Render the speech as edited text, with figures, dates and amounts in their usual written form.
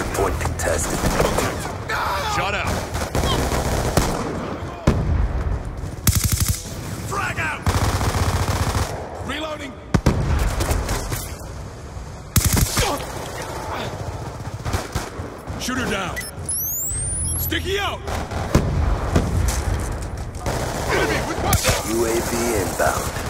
Hardpoint contested. Shut out. Frag out. Reloading. Shoot her down. Sticky out. UAV inbound.